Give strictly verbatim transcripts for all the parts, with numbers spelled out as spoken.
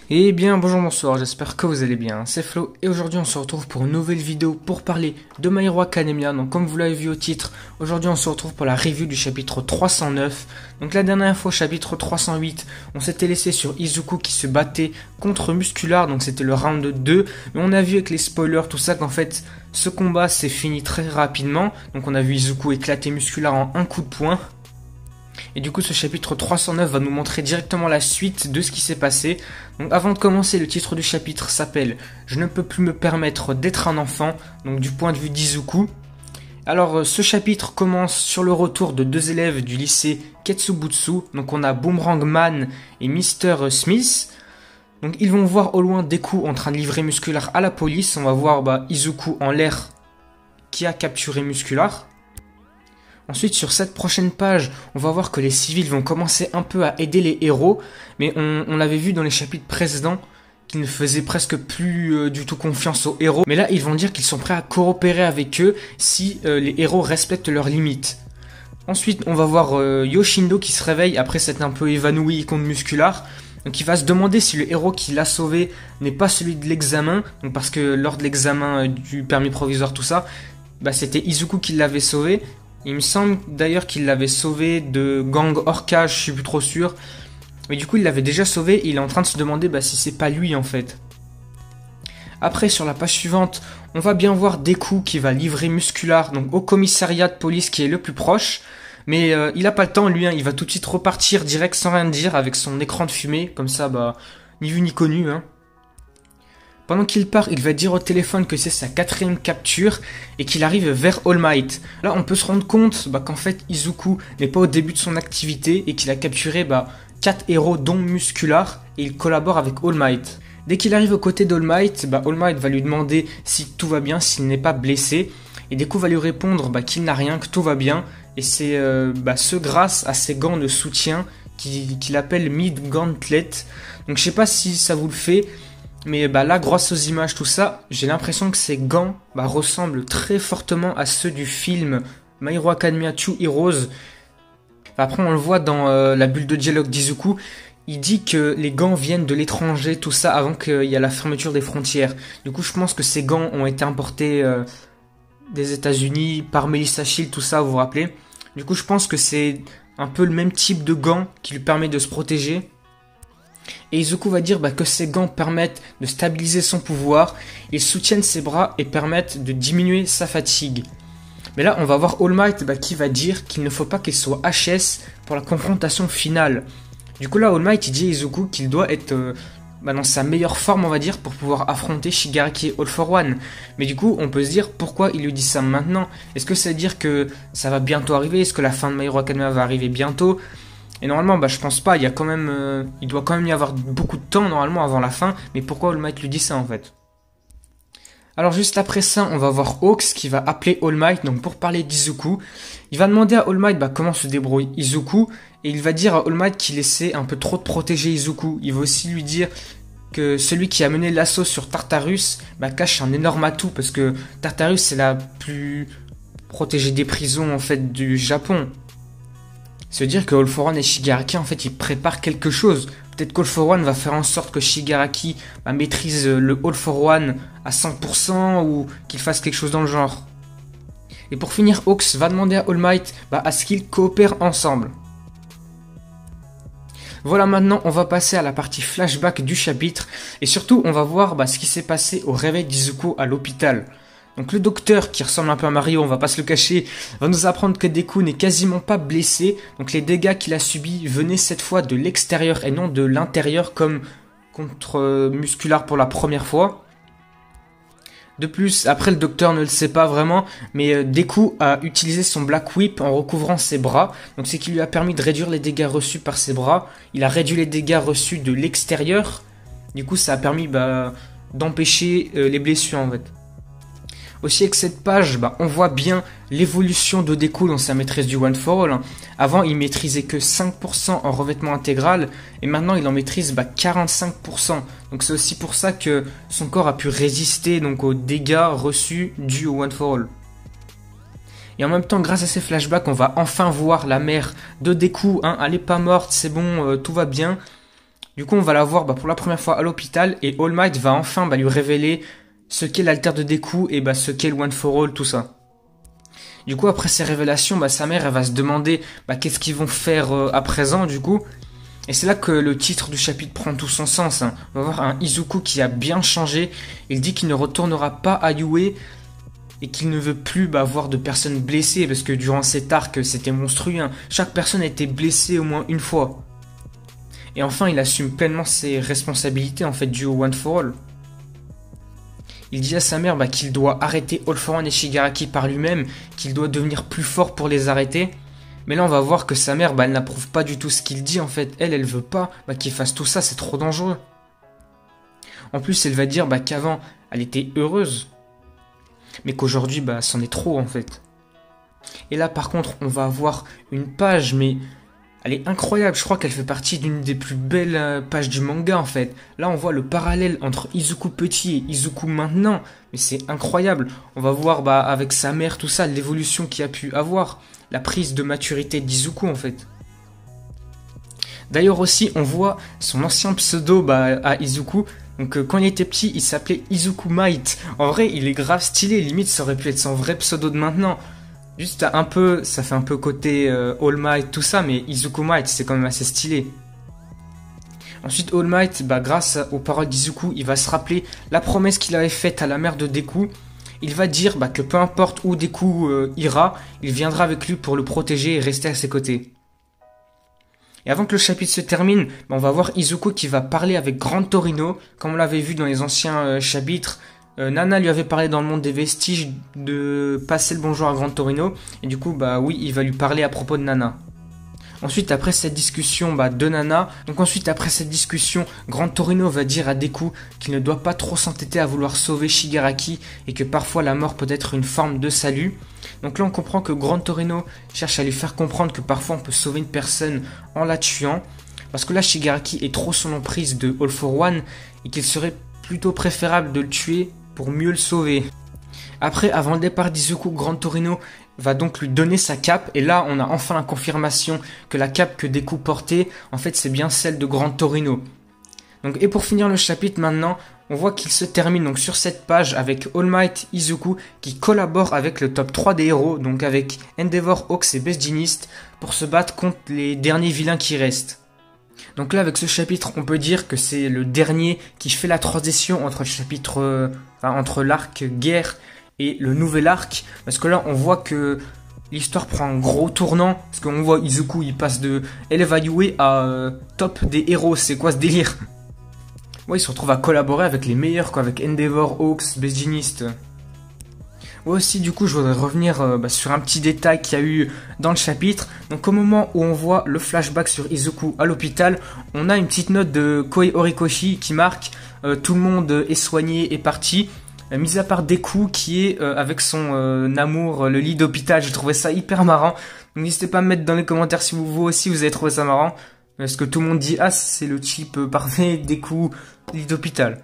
Eh bien bonjour, bonsoir, j'espère que vous allez bien, c'est Flo et aujourd'hui on se retrouve pour une nouvelle vidéo pour parler de My Hero Academia. Donc comme vous l'avez vu au titre, aujourd'hui on se retrouve pour la review du chapitre trois cent neuf. Donc la dernière fois, chapitre trois cent huit, on s'était laissé sur Izuku qui se battait contre Muscular, donc c'était le round deux. Mais on a vu avec les spoilers tout ça qu'en fait ce combat s'est fini très rapidement. Donc on a vu Izuku éclater Muscular en un coup de poing. Et du coup ce chapitre trois cent neuf va nous montrer directement la suite de ce qui s'est passé. Donc avant de commencer, le titre du chapitre s'appelle « Je ne peux plus me permettre d'être un enfant », donc du point de vue d'Izuku. Alors ce chapitre commence sur le retour de deux élèves du lycée Ketsubutsu. Donc on a Boomerang Man et Mister Smith. Donc ils vont voir au loin Deku en train de livrer Muscular à la police. On va voir bah, Izuku en l'air qui a capturé Muscular. Ensuite, sur cette prochaine page, on va voir que les civils vont commencer un peu à aider les héros, mais on, on l'avait vu dans les chapitres précédents qu'ils ne faisaient presque plus euh, du tout confiance aux héros. Mais là, ils vont dire qu'ils sont prêts à coopérer avec eux si euh, les héros respectent leurs limites. Ensuite, on va voir euh, Yoshindo qui se réveille après s'être un peu évanoui contre Muscular. Donc il va se demander si le héros qui l'a sauvé n'est pas celui de l'examen, donc parce que lors de l'examen euh, du permis provisoire, tout ça, bah, c'était Izuku qui l'avait sauvé. Il me semble d'ailleurs qu'il l'avait sauvé de Gang Orca, je suis plus trop sûr. Mais du coup, il l'avait déjà sauvé et il est en train de se demander bah, si c'est pas lui en fait. Après, sur la page suivante, on va bien voir Deku qui va livrer Muscular donc, au commissariat de police qui est le plus proche. Mais euh, il a pas le temps, lui, hein, il va tout de suite repartir direct sans rien dire avec son écran de fumée. Comme ça, bah, ni vu ni connu, hein. Pendant qu'il part, il va dire au téléphone que c'est sa quatrième capture et qu'il arrive vers All Might. Là, on peut se rendre compte bah, qu'en fait, Izuku n'est pas au début de son activité et qu'il a capturé bah, quatre héros dont Muscular et il collabore avec All Might. Dès qu'il arrive aux côtés d'All Might, bah, All Might va lui demander si tout va bien, s'il n'est pas blessé. Et Deku va lui répondre bah, qu'il n'a rien, que tout va bien. Et c'est euh, bah, ce grâce à ses gants de soutien qu'il qu'il appelle Mid Gauntlet. Donc je sais pas si ça vous le fait. Mais bah là, grâce aux images, tout ça, j'ai l'impression que ces gants bah, ressemblent très fortement à ceux du film My Hero Academia Two Heroes. Après, on le voit dans euh, la bulle de dialogue d'Izuku. Il dit que les gants viennent de l'étranger, tout ça, avant qu'il y ait la fermeture des frontières. Du coup, je pense que ces gants ont été importés euh, des États-Unis par Melissa Shield, tout ça, vous vous rappelez. Du coup, je pense que c'est un peu le même type de gants qui lui permet de se protéger. Et Izuku va dire bah, que ces gants permettent de stabiliser son pouvoir, ils soutiennent ses bras et permettent de diminuer sa fatigue. Mais là, on va voir All Might bah, qui va dire qu'il ne faut pas qu'il soit H S pour la confrontation finale. Du coup là, All Might il dit à Izuku qu'il doit être euh, bah, dans sa meilleure forme, on va dire, pour pouvoir affronter Shigaraki et All for One. Mais du coup, on peut se dire pourquoi il lui dit ça maintenant. Est-ce que ça veut dire que ça va bientôt arriver? Est-ce que la fin de My Hero Academia va arriver bientôt? Et normalement, bah, je pense pas, il y a quand même, euh, il doit quand même y avoir beaucoup de temps normalement avant la fin, mais pourquoi All Might lui dit ça en fait? Alors juste après ça, on va voir Hawks qui va appeler All Might donc pour parler d'Izuku. Il va demander à All Might bah, comment se débrouille Izuku, et il va dire à All Might qu'il essaie un peu trop de protéger Izuku. Il va aussi lui dire que celui qui a mené l'assaut sur Tartarus bah, cache un énorme atout, parce que Tartarus c'est la plus protégée des prisons en fait du Japon. Ça veut dire que All for One et Shigaraki, en fait, ils préparent quelque chose. Peut-être qu'All for One va faire en sorte que Shigaraki bah, maîtrise le All for One à cent pour cent ou qu'il fasse quelque chose dans le genre. Et pour finir, Hawks va demander à All Might bah, à ce qu'ils coopèrent ensemble. Voilà, maintenant, on va passer à la partie flashback du chapitre. Et surtout, on va voir bah, ce qui s'est passé au réveil d'Izuku à l'hôpital. Donc le docteur, qui ressemble un peu à Mario, on va pas se le cacher, va nous apprendre que Deku n'est quasiment pas blessé. Donc les dégâts qu'il a subis venaient cette fois de l'extérieur et non de l'intérieur comme contre Muscular pour la première fois. De plus, après le docteur ne le sait pas vraiment, mais Deku a utilisé son Black Whip en recouvrant ses bras. Donc c'est ce qui lui a permis de réduire les dégâts reçus par ses bras. Il a réduit les dégâts reçus de l'extérieur. Du coup ça a permis bah, d'empêcher euh, les blessures en fait. Aussi avec cette page, bah, on voit bien l'évolution de Deku dans sa maîtrise du One for All. Avant, il maîtrisait que cinq pour cent en revêtement intégral, et maintenant il en maîtrise bah, quarante-cinq pour cent. Donc c'est aussi pour ça que son corps a pu résister donc, aux dégâts reçus dus au One for All. Et en même temps, grâce à ces flashbacks, on va enfin voir la mère de Deku. Hein, elle est pas morte, c'est bon, euh, tout va bien. Du coup, on va la voir bah, pour la première fois à l'hôpital et All Might va enfin bah, lui révéler ce qu'est l'alter de Deku et bah, ce qu'est le One for All, tout ça. Du coup, après ces révélations, bah, sa mère elle va se demander bah, qu'est-ce qu'ils vont faire euh, à présent, du coup. Et c'est là que le titre du chapitre prend tout son sens. Hein. On va voir un Izuku qui a bien changé. Il dit qu'il ne retournera pas à Yue et qu'il ne veut plus bah, voir de personnes blessées parce que durant cet arc, c'était monstrueux. Hein. Chaque personne a été blessée au moins une fois. Et enfin, il assume pleinement ses responsabilités en fait dues au One for All. Il dit à sa mère bah, qu'il doit arrêter All for One et Shigaraki par lui-même, qu'il doit devenir plus fort pour les arrêter. Mais là, on va voir que sa mère, bah, elle n'approuve pas du tout ce qu'il dit, en fait. Elle, elle veut pas bah, qu'il fasse tout ça, c'est trop dangereux. En plus, elle va dire bah, qu'avant, elle était heureuse. Mais qu'aujourd'hui, bah, c'en est trop, en fait. Et là, par contre, on va avoir une page, mais elle est incroyable. Je crois qu'elle fait partie d'une des plus belles euh, pages du manga, en fait. Là, on voit le parallèle entre Izuku petit et Izuku maintenant. Mais c'est incroyable. On va voir bah, avec sa mère, tout ça, l'évolution qu'il a pu avoir. La prise de maturité d'Izuku en fait. D'ailleurs aussi on voit son ancien pseudo bah, à Izuku. Donc euh, quand il était petit il s'appelait Izuku Might. En vrai il est grave stylé, limite ça aurait pu être son vrai pseudo de maintenant. Juste un peu, ça fait un peu côté euh, All Might tout ça, mais Izuku Might c'est quand même assez stylé. Ensuite All Might, bah, grâce aux paroles d'Izuku, il va se rappeler la promesse qu'il avait faite à la mère de Deku. Il va dire bah, que peu importe où Deku euh, ira, il viendra avec lui pour le protéger et rester à ses côtés. Et avant que le chapitre se termine, bah, on va voir Izuku qui va parler avec Grand Torino, comme on l'avait vu dans les anciens euh, chapitres. Euh, Nana lui avait parlé dans le monde des vestiges de passer le bonjour à Grand Torino, et du coup, bah oui, il va lui parler à propos de Nana. Ensuite, après cette discussion bah, de Nana, donc ensuite après cette discussion, Grand Torino va dire à Deku qu'il ne doit pas trop s'entêter à vouloir sauver Shigaraki et que parfois la mort peut être une forme de salut. Donc là on comprend que Grand Torino cherche à lui faire comprendre que parfois on peut sauver une personne en la tuant, parce que là Shigaraki est trop sous l'emprise de All for One et qu'il serait plutôt préférable de le tuer pour mieux le sauver. Après, avant le départ d'Izuku, Grand Torino va donc lui donner sa cape, et là on a enfin la confirmation que la cape que Deku portait, en fait c'est bien celle de Grand Torino. Donc, et pour finir le chapitre maintenant, on voit qu'il se termine donc sur cette page avec All Might, Izuku qui collabore avec le top trois des héros, donc avec Endeavor, Hawks et Best Jeanist, pour se battre contre les derniers vilains qui restent. Donc là avec ce chapitre on peut dire que c'est le dernier qui fait la transition entre le chapitre, euh, enfin, entre l'arc guerre et le nouvel arc, parce que là on voit que l'histoire prend un gros tournant, parce qu'on voit Izuku il passe de Eleva Yue à euh, top des héros, c'est quoi ce délire? Ouais, il se retrouve à collaborer avec les meilleurs quoi, avec Endeavor, Hawks, Best Jeanist. Ouais, aussi du coup je voudrais revenir euh, bah, sur un petit détail qu'il y a eu dans le chapitre. Donc au moment où on voit le flashback sur Izuku à l'hôpital, on a une petite note de Koei Horikoshi qui marque euh, tout le monde est soigné et parti. Euh, mis à part Deku qui est euh, avec son euh, amour, euh, le lit d'hôpital. J'ai trouvé ça hyper marrant. Donc n'hésitez pas à me mettre dans les commentaires si vous, vous aussi vous avez trouvé ça marrant. Parce que tout le monde dit ah c'est le type euh, parfait, Deku, lit d'hôpital.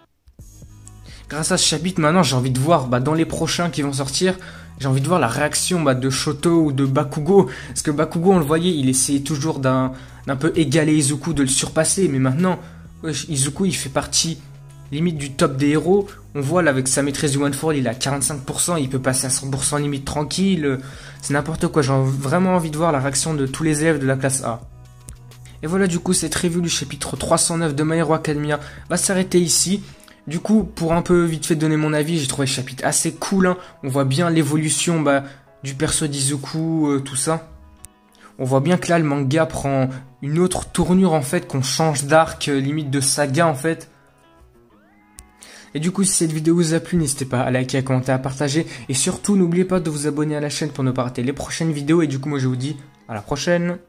Grâce à ce chapitre maintenant j'ai envie de voir bah, dans les prochains qui vont sortir, j'ai envie de voir la réaction bah, de Shoto ou de Bakugo. Parce que Bakugo on le voyait, il essayait toujours d'un d'un peu égaler Izuku, de le surpasser. Mais maintenant, ouais, Izuku il fait partie limite du top des héros. On voit là avec sa maîtrise du One for All, il est à quarante-cinq pour cent, il peut passer à cent pour cent limite tranquille. C'est n'importe quoi, j'ai vraiment envie de voir la réaction de tous les élèves de la classe A. Et voilà du coup cette review du chapitre trois cent neuf de My Hero Academia va s'arrêter ici. Du coup pour un peu vite fait donner mon avis, j'ai trouvé le chapitre assez cool, hein. On voit bien l'évolution bah, du perso d'Izuku, euh, tout ça. On voit bien que là le manga prend une autre tournure en fait, qu'on change d'arc, euh, limite de saga en fait. Et du coup si cette vidéo vous a plu, n'hésitez pas à liker, à commenter, à partager. Et surtout n'oubliez pas de vous abonner à la chaîne pour ne pas rater les prochaines vidéos. Et du coup moi je vous dis à la prochaine.